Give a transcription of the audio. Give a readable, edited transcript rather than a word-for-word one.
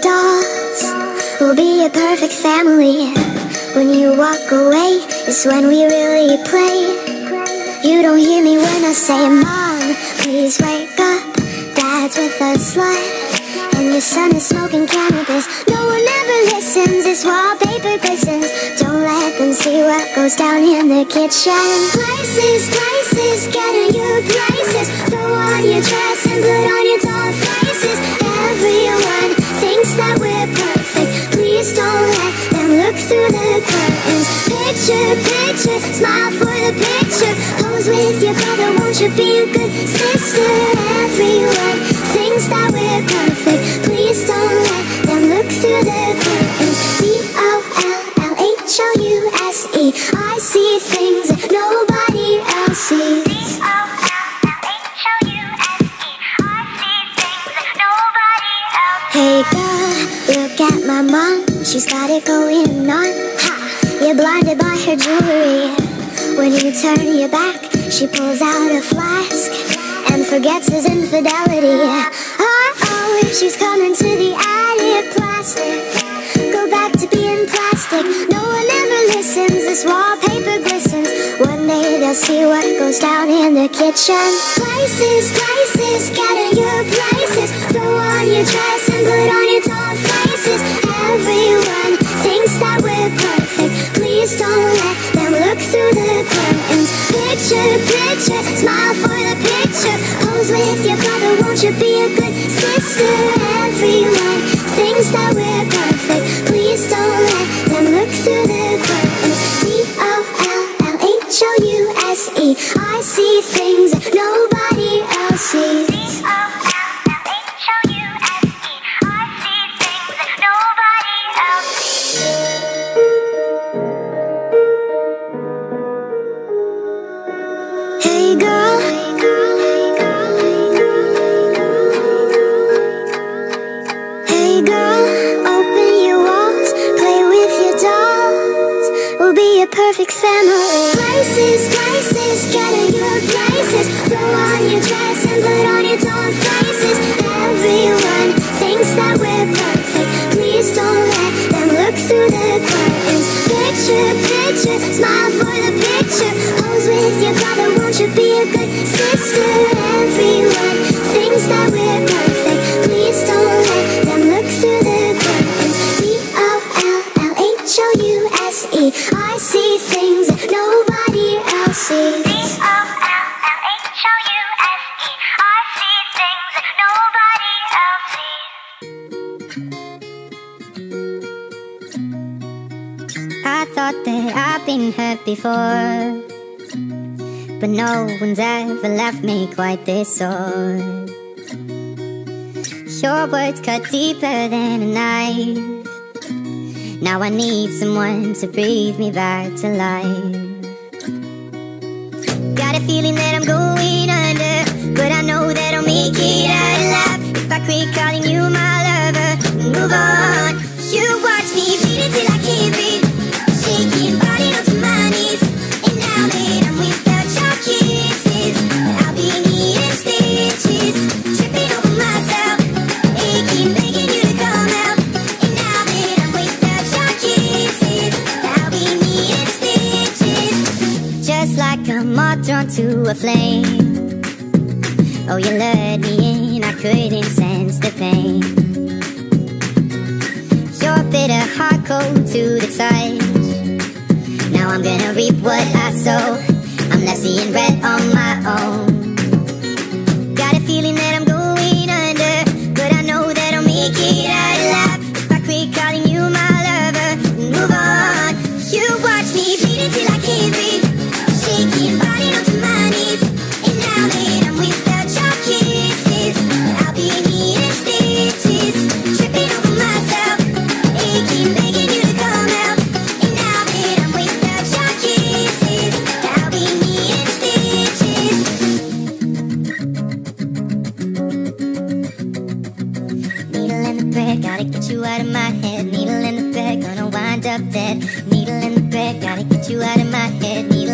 dolls. We'll be a perfect family. When you walk away is when we really play. You don't hear me when I say, Mom, please wake up. Dad's with a slut, and your son is smoking cannabis. No one ever listens, this wallpaper glistens. Don't let them see what goes down in the kitchen. Places, places, get in your places. Throw on your dress and put on your doll faces. Everyone thinks that we're perfect. Please don't let them look through the curtains. Picture, picture, smile for the picture. Pose with your brother, won't you be a good sister? Everyone thinks that we're perfect. Please don't let them look through the curtains. DOLLHOUSE, I see things that nobody else sees. Hey girl, look at my mom, she's got it going on. Ha! You're blinded by her jewelry. When you turn your back, she pulls out a flask and forgets his infidelity. Uh-oh, she's coming to the attic. Plastic, go back to being plastic. No one ever listens, this wallpaper glistens. One day they'll see what goes down in the kitchen. Places, places, get in your places. Throw on your dress and put on your doll faces. Everyone thinks that we're perfect. Please don't let them look through the curtains. Picture, picture, smile for the picture. Pose with your brother, won't you be a good sister? Everyone thinks that we're perfect. Please don't let them look through the curtains. DOLLHOUSE, I see things that nobody else sees. Hey girl, hey girl, open your walls, play with your dolls. We'll be a perfect family. Places, places, get in your places. Throw on your dress and put on your doll faces. Everyone thinks that we're perfect. Please don't let them look through the curtains. Picture, picture, smile for the picture. Pose with your brother, won't you be a good sister? Everyone thinks that we're perfect. Please don't let them look through the curtains. DOLLHOUSE, I see things that nobody else sees. I thought that I've been hurt before, but no one's ever left me quite this sore. Your words cut deeper than a knife. Now I need someone to breathe me back to life. Got a feeling that I'm going under, but I know that I'll make it out alive if I quit calling you my lover and move on. You watch me bleed until I can't breathe, shaking, falling onto my knees. And now that I'm without your kisses, I'll be needing stitches, tripping over myself, aching, begging you to come out. And now that I'm without your kisses, I'll be needing stitches, just like a moth drawn to a flame. Oh, you lured me in, I couldn't sense the pain. Your bitter heart cold to the touch. Now I'm gonna reap what I sow. I'm left seeing red on my own. Got a feeling that I'm going under, but I know that I'll make it out alive if I quit calling you my lover and move on. You watch me bleed until I can't breathe, shaking, falling onto my knees. And now that I'm without your kisses, I'll be needing stitches, tripping over myself, aching, begging you to come out. And now that I'm without your kisses, I'll be needing stitches. Needle in the thread, gotta get you out of my head. Needle in the thread, gonna wind up dead. Needle in the thread, gotta get you out of my head. Needle